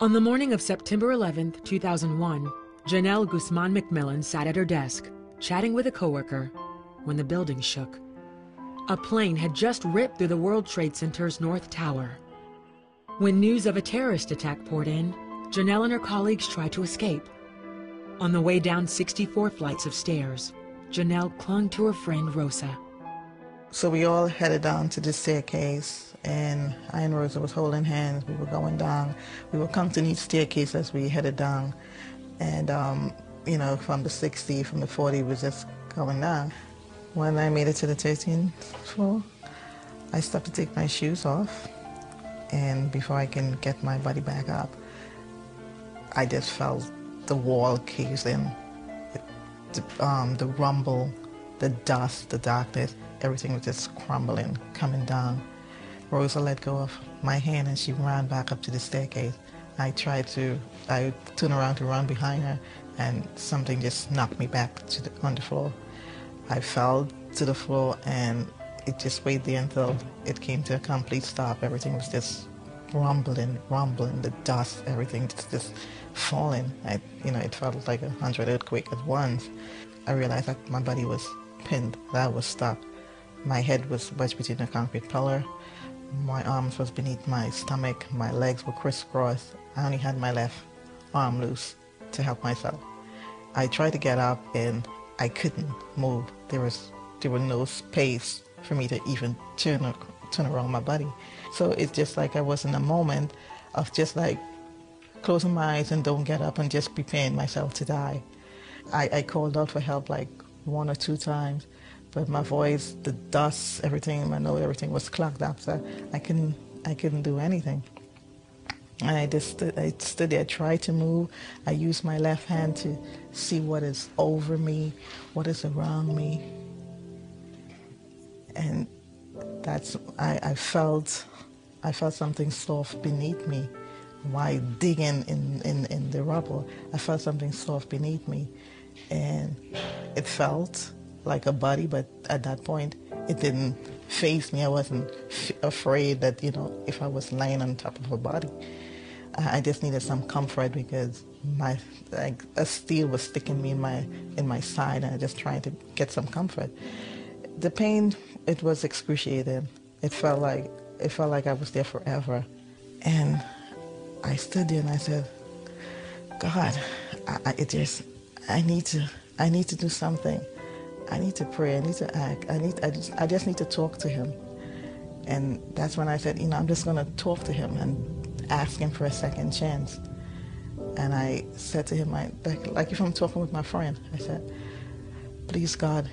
On the morning of September 11, 2001, Genelle Guzman-McMillan sat at her desk, chatting with a coworker, when the building shook. A plane had just ripped through the World Trade Center's North Tower. When news of a terrorist attack poured in, Genelle and her colleagues tried to escape. On the way down 64 flights of stairs, Genelle clung to her friend Rosa. So we all headed down to the staircase, and I and Rosa was holding hands. We were going down. We were counting each staircase as we headed down. And, from the 60, from the 40, was just going down. When I made it to the 13th floor, I stopped to take my shoes off. And before I can get my body back up, I just felt the wall cave in. The rumble, the dust, the darkness, everything was just crumbling, coming down. Rosa let go of my hand and she ran back up to the staircase. I turned around to run behind her, and something just knocked me back on the floor. I fell to the floor, and it just waited there until it came to a complete stop. Everything was just rumbling, the dust, everything just falling. It felt like 100 earthquakes at once. I realized that my body was pinned, that I was stuck. My head was wedged between a concrete pillar. My arms was beneath my stomach. My legs were crisscrossed. I only had my left arm loose to help myself. I tried to get up and I couldn't move. There was no space for me to even turn around my body. So it's just like I was in a moment of just like closing my eyes and don't get up and just preparing myself to die. I called out for help like 1 or 2 times, but my voice, the dust, everything, my nose, everything was clogged up, so I couldn't do anything. And I stood there, tried to move. I used my left hand to see what is over me, what is around me. And I felt something soft beneath me. While digging in the rubble, I felt something soft beneath me. And it felt like a body, but at that point, it didn't faze me. I wasn't afraid that, if I was lying on top of a body. I just needed some comfort because a steel was sticking me in my side, and I just trying to get some comfort. The pain, it was excruciating. It felt like I was there forever. And I stood there and I said, God, I need to do something. I need to pray. I need to act. I just need to talk to him. And that's when I said, I'm just going to talk to him and ask him for a second chance. And I said to him, like if I'm talking with my friend, I said, please God,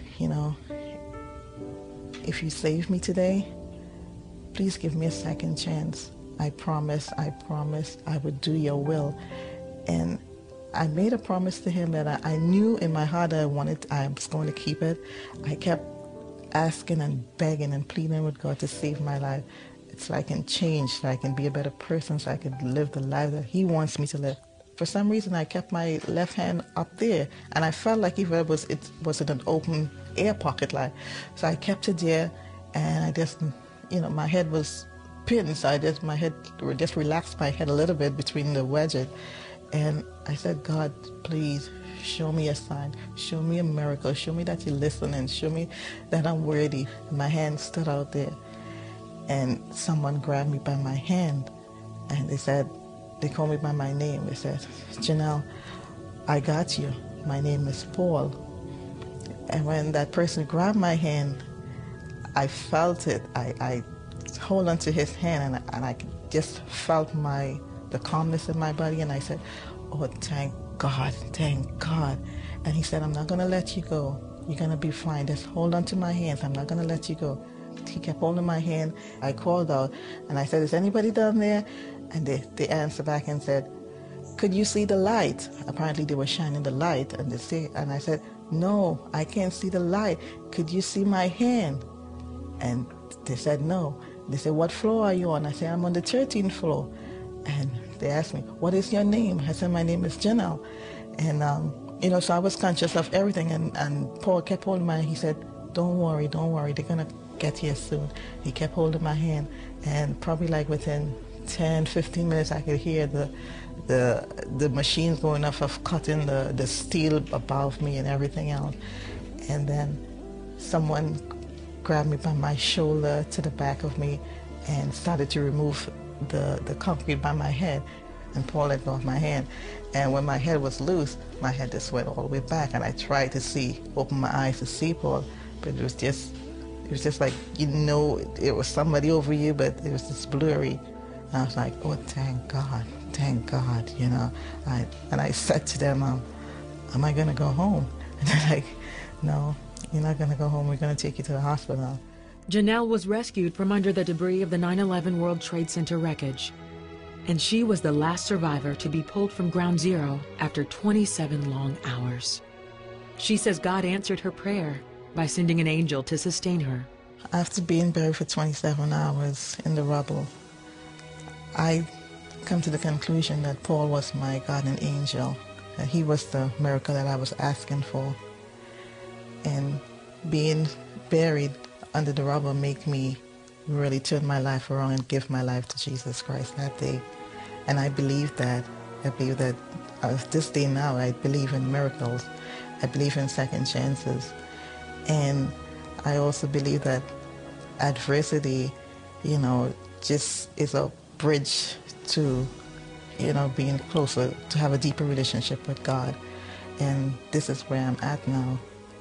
if you save me today, please give me a second chance. I promise I would do your will. And I made a promise to him that I knew in my heart that I was going to keep it. I kept asking and begging and pleading with God to save my life, so I can change, so I can be a better person, so I can live the life that he wants me to live. For some reason, I kept my left hand up there, and I felt like it was in an open air pocket, so I kept it there, and I just, my head was pinned, so my head just relaxed my head a little bit between the wedges. And I said, God, please show me a sign, show me a miracle, show me that you listen, and show me that I'm worthy. My hand stood out there, and someone grabbed me by my hand, and they called me by my name. They said, Genelle, I got you. My name is Paul. And when that person grabbed my hand, I felt it. I hold onto his hand, and I just felt the calmness in my body, and I said, oh, thank God. And he said, I'm not going to let you go. You're going to be fine. Just hold on to my hands. I'm not going to let you go. He kept holding my hand. I called out, and I said, is anybody down there? And they answered back and said, could you see the light? Apparently they were shining the light, and I said, no, I can't see the light. Could you see my hand? And they said, no. They said, what floor are you on? I said, I'm on the 13th floor. And they asked me, what is your name? I said, my name is Genelle. And, so I was conscious of everything. And Paul kept holding my hand. He said, don't worry. They're going to get here soon. He kept holding my hand. And probably like within 10, 15 minutes, I could hear the machines going off of cutting the steel above me and everything else. And then someone grabbed me by my shoulder to the back of me and started to remove the concrete by my head and pull it off my hand. And when my head was loose, my head just went all the way back, and I tried to open my eyes to see Paul, but it was just like, it was somebody over you, but it was just blurry. And I was like, oh, thank God, And I said to them, am I gonna go home? And they're like, no, you're not gonna go home, we're gonna take you to the hospital. Genelle was rescued from under the debris of the 9/11 World Trade Center wreckage, and she was the last survivor to be pulled from ground zero after 27 long hours. She says God answered her prayer by sending an angel to sustain her. After being buried for 27 hours in the rubble, I come to the conclusion that Paul was my guardian angel, that he was the miracle that I was asking for. And being buried under the rubble made me really turn my life around and give my life to Jesus Christ that day. And I believe that this day now, I believe in miracles. I believe in second chances. And I also believe that adversity, just is a bridge to, being closer, to have a deeper relationship with God. And this is where I'm at now,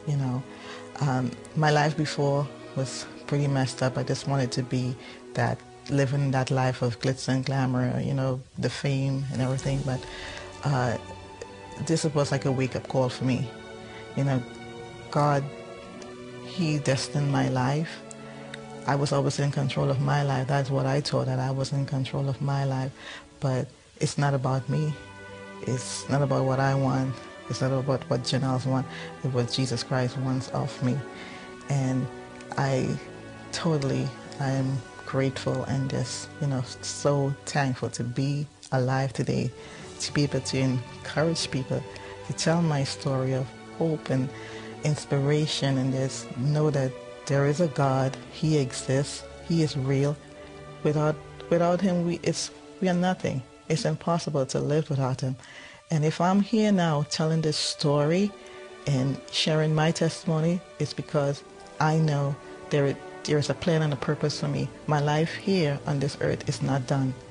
My life before was pretty messed up. I just wanted to be living that life of glitz and glamour, the fame and everything. But this was like a wake-up call for me. God, He destined my life. I was always in control of my life. That's what I thought, that I was in control of my life. But it's not about me. It's not about what I want. It's not about what Genelle wants. It's what Jesus Christ wants of me. And I am grateful and just, so thankful to be alive today, to be able to encourage people, to tell my story of hope and inspiration, and just know that there is a God. He exists. He is real. Without Him, we are nothing. It's impossible to live without Him. And if I'm here now telling this story and sharing my testimony, it's because I know there is a plan and a purpose for me. My life here on this earth is not done.